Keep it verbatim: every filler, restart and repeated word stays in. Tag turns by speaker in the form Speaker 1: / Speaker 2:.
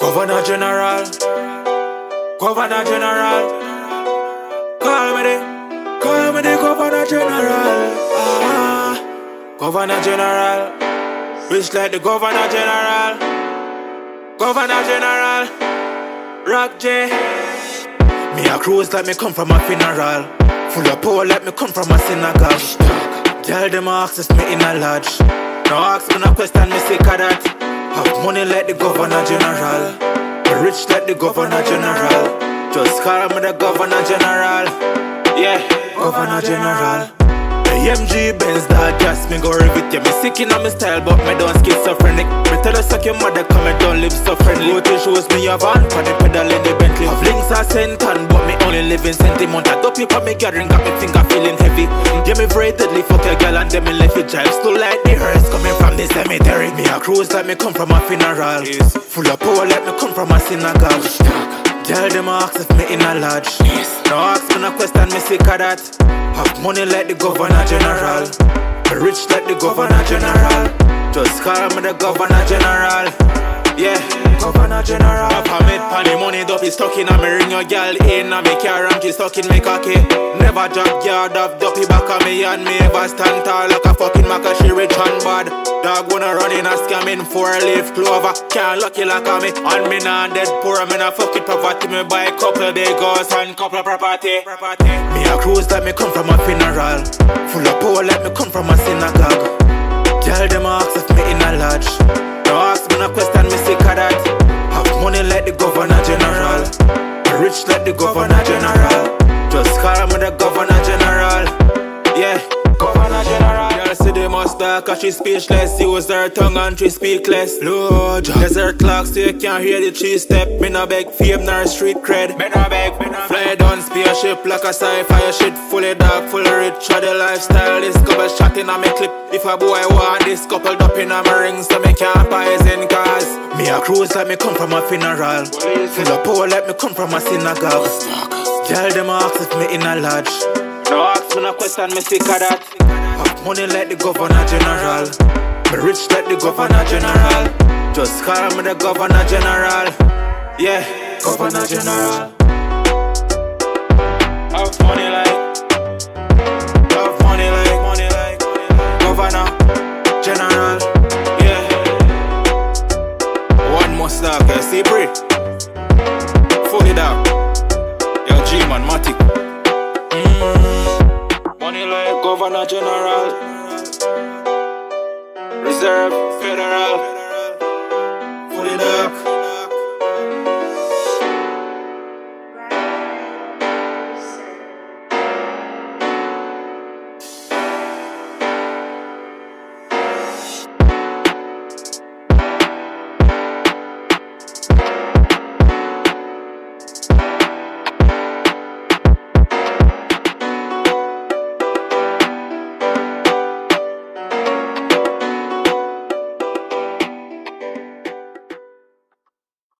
Speaker 1: Governor General, Governor General, call me the, call me the Governor General. Ah, Governor General, rich like the Governor General, Governor General, Rock J. Me a cruise like me come from a funeral, full of power like me come from a synagogue. Tell them access me in a lodge. No ask me no question, me sick of that. Have money like the Governor General, be rich like the Governor General. Just call me the Governor General. Yeah, Governor General. The M G Benz that gas me go rivet ya. Me sick in my style but me don't schizophrenic. Me tell her suck your mother come and don't live so friendly. Go to shows me a van for the pedal in the Bentley. Have links a cent ton but me only live in sentiment. I dope you for me gathering got me finger feeling heavy. Yeah me very deadly fuck your girl and then me left it drive. Still like the hearse coming from the cemetery. Me a cruise like me come from a funeral. Yes. Full of power like me come from a synagogue. Tell them ask if me in a lodge. Yes. No ask me no question, me sick of that. Have money like the Governor General, be rich like the Governor General. Just call me the Governor General. Yeah, Governor General. Up a mid pan the money dope is stuck in a me ring your girl in a me car and she stuck in me cocky. Never drop yard of dopey back on me and me ever stand tall like a fucking maca. She rich and bad. Dog wanna run in a scamming four leaf clover. Can't lucky like a me and me nah dead poor. Me nah fuck it poverty. Me buy a couple big house and couple property. Me a cruise like me come from a funeral, full of power like me come from a synagogue. Tell them ask if me in a lodge. No ask me no question, me sick of that. Have money like the Governor General, be rich like the Governor General. Just call me the Governor General. Yeah, Governor General. Girl see the must talk cause she speechless. Use her tongue and she speakless. Lord, there's her clock so you can't hear the three step. Me no beg fame nor street cred. Me no beg, me no fly down spaceship like a sci-fi shit. Fully dark, fully rich, try the lifestyle. This couple shot in a me clip. If a boy want this coupled up in a me ring, so me can't poison cause me a cruise like me come from a funeral, full of power like me come from a synagogue. Tell them ask if me in a lodge. No ask me no question, me sick of that. Have money like the Governor General, be rich like the Governor General. Just call me the Governor General. Yeah, Governor General. Have money like, have money like, money like Governor General. Yeah. One more star, can see break. Fully dark. Yo, G-Man, Matic. Mm. Money like Governor General. Reserve, Federal. Fully dark.